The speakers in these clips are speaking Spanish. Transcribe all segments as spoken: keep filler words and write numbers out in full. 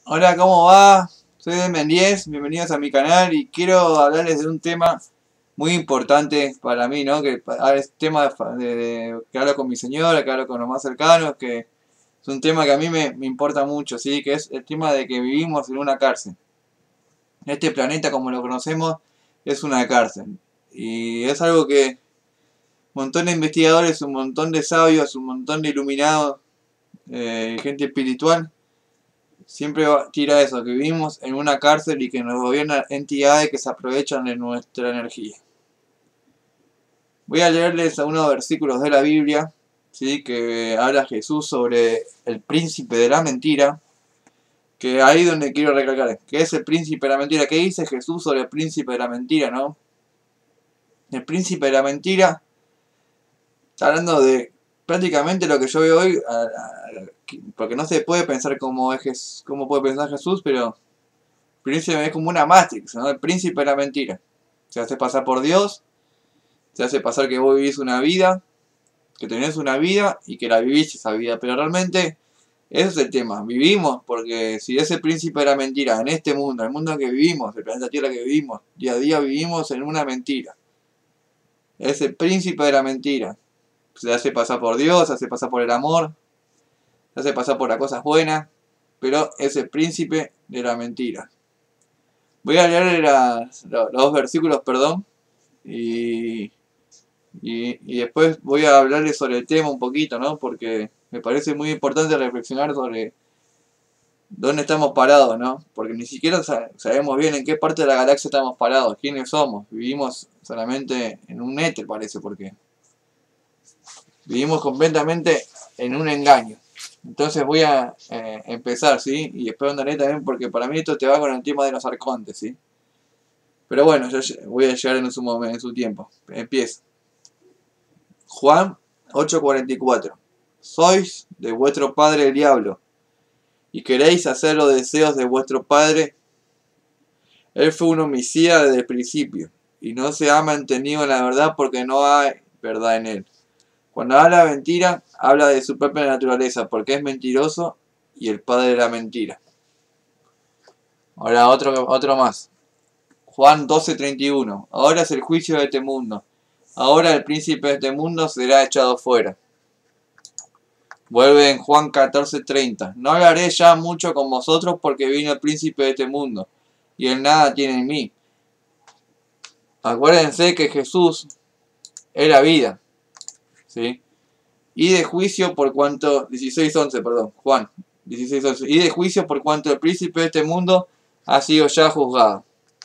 Hola, ¿cómo va? Soy Demen diez, bienvenidos a mi canal y quiero hablarles de un tema muy importante para mí, ¿no? Que ahora es tema de, de- que hablo con mi señora, que hablo con los más cercanos, que es un tema que a mí me, me importa mucho, ¿sí? Que es el tema de que vivimos en una cárcel. Este planeta, como lo conocemos, es una cárcel. Y es algo que un montón de investigadores, un montón de sabios, un montón de iluminados, eh, gente espiritual, siempre tira eso, que vivimos en una cárcel y que nos gobiernan entidades que se aprovechan de nuestra energía. Voy a leerles algunos versículos de la Biblia, ¿sí? Que habla Jesús sobre el príncipe de la mentira, que ahí donde quiero recalcar, que es el príncipe de la mentira. ¿Qué dice Jesús sobre el príncipe de la mentira, no? El príncipe de la mentira está hablando de prácticamente lo que yo veo hoy, a, a, porque no se puede pensar como, es, como puede pensar Jesús, pero príncipe es como una Matrix, ¿no? El príncipe de la mentira. Se hace pasar por Dios, se hace pasar que vos vivís una vida, que tenés una vida y que la vivís esa vida. Pero realmente, ese es el tema. Vivimos, porque si ese príncipe de la mentira en este mundo, el mundo en que vivimos, el planeta Tierra que vivimos, día a día vivimos en una mentira. Ese príncipe de la mentira se hace pasar por Dios, se hace pasar por el amor, se hace pasar por las cosas buenas, pero es el príncipe de la mentira. Voy a leer las, los dos versículos, perdón, y, y, y después voy a hablarles sobre el tema un poquito, ¿no? Porque me parece muy importante reflexionar sobre dónde estamos parados, ¿no? Porque ni siquiera sabemos bien en qué parte de la galaxia estamos parados, quiénes somos. Vivimos solamente en un éter, parece, porque vivimos completamente en un engaño. Entonces voy a eh, empezar, ¿sí? Y después andaré también porque para mí esto te va con el tema de los arcontes, ¿sí? Pero bueno, yo voy a llegar en su, momento, en su tiempo. Empiezo. Juan ocho cuarenta y cuatro. Sois de vuestro padre el diablo, y queréis hacer los deseos de vuestro padre. Él fue un homicida desde el principio, y no se ha mantenido en la verdad porque no hay verdad en él. Cuando habla mentira, habla de su propia naturaleza, porque es mentiroso y el padre de la mentira. Ahora otro, otro más. Juan doce treinta y uno. Ahora es el juicio de este mundo. Ahora el príncipe de este mundo será echado fuera. Vuelve en Juan catorce treinta. No hablaré ya mucho con vosotros porque vino el príncipe de este mundo, y él nada tiene en mí. Acuérdense que Jesús era vida, ¿sí? Y de juicio por cuanto... dieciséis once, perdón, Juan dieciséis once. Y de juicio por cuanto el príncipe de este mundo ha sido ya juzgado.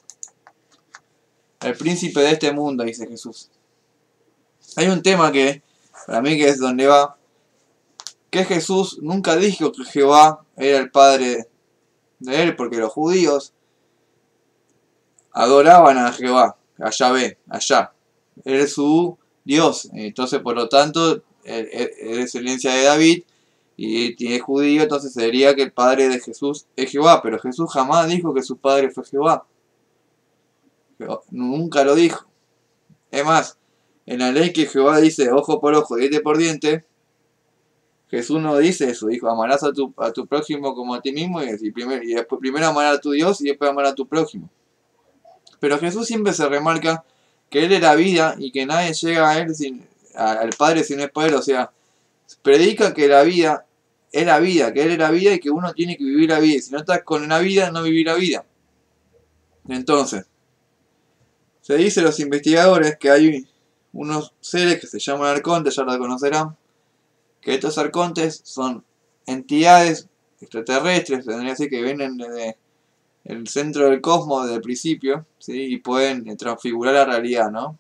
El príncipe de este mundo, dice Jesús. Hay un tema que, para mí, que es donde va, que Jesús nunca dijo que Jehová era el padre de él, porque los judíos adoraban a Jehová, a Yahvé, allá. Él es su Dios. Entonces, por lo tanto, es descendencia de David y es judío, entonces sería que el padre de Jesús es Jehová. Pero Jesús jamás dijo que su padre fue Jehová. Nunca lo dijo. Es más, en la ley que Jehová dice ojo por ojo, diente por diente, Jesús no dice eso. Dijo, amarás a tu, a tu prójimo como a ti mismo, y, y, primero, y después primero amarás a tu Dios y después amarás a tu prójimo. Pero Jesús siempre se remarca que Él era vida y que nadie llega a Él sin, a, al Padre si no es por Él. O sea, predica que la vida es la vida, que Él es la vida y que uno tiene que vivir la vida. Y si no estás con la vida, no vivir la vida. Entonces, se dice a los investigadores que hay unos seres que se llaman arcontes, ya lo conocerán, que estos arcontes son entidades extraterrestres, tendría que decir que vienen desde el centro del cosmos desde el principio, ¿sí? Y pueden transfigurar la realidad, ¿no?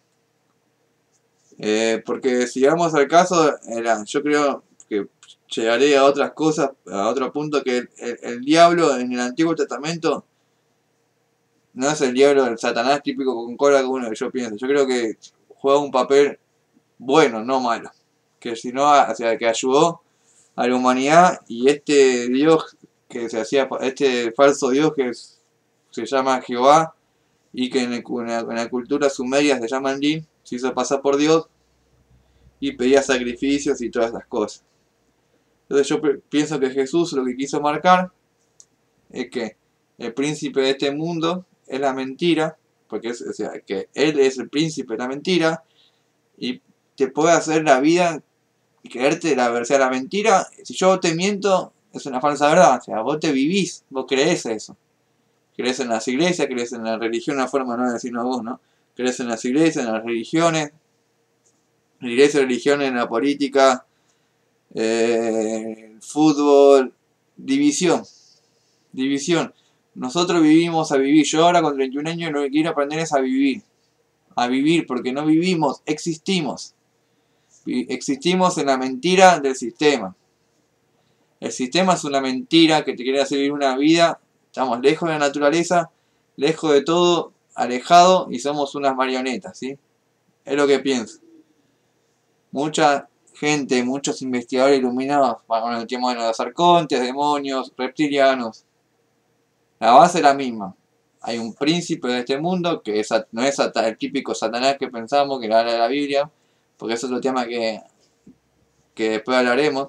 Eh, porque si vamos al caso, era, yo creo que llegaré a otras cosas, a otro punto, que el, el, el diablo en el Antiguo Testamento no es el diablo del Satanás típico con cola como uno que yo pienso. Yo creo que juega un papel bueno, no malo. Que si no, o sea, que ayudó a la humanidad, y este Dios que se hacía, este falso Dios que es, se llama Jehová, y que en, el, en, la, en la cultura sumeria se llama Din, se hizo pasar por Dios y pedía sacrificios y todas esas cosas. Entonces yo pienso que Jesús lo que quiso marcar es que el príncipe de este mundo es la mentira, porque es, o sea, que él es el príncipe de la mentira, y te puede hacer la vida y creerte la, o sea, la mentira. Si yo te miento, es una falsa verdad. O sea, vos te vivís, vos creés eso. Crees en las iglesias, crees en la religión, una forma no de decirlo a vos, ¿no? Crees en las iglesias, en las religiones, iglesia, religión, en la política, eh, el fútbol, división, división. Nosotros vivimos a vivir. Yo ahora con treinta y un años lo que quiero aprender es a vivir. A vivir, porque no vivimos, existimos. Existimos en la mentira del sistema. El sistema es una mentira que te quiere hacer vivir una vida. Estamos lejos de la naturaleza, lejos de todo, alejado, y somos unas marionetas, ¿sí? Es lo que pienso. Mucha gente, muchos investigadores iluminados con el tema de los arcontes, demonios, reptilianos. La base es la misma. Hay un príncipe de este mundo que es, no es el típico Satanás que pensamos, que habla de la Biblia, porque eso es otro tema que, que después hablaremos.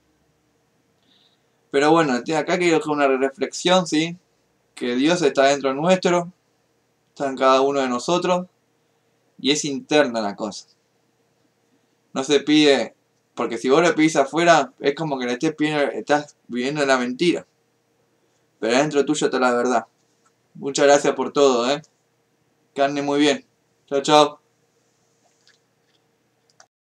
Pero bueno, acá quiero dejar una reflexión, ¿sí? Que Dios está dentro nuestro, está en cada uno de nosotros, y es interna la cosa. No se pide, porque si vos le pedís afuera, es como que le estés pidiendo, estás viviendo la mentira. Pero adentro tuyo está la verdad. Muchas gracias por todo, ¿eh? Que ande muy bien. Chao, chao.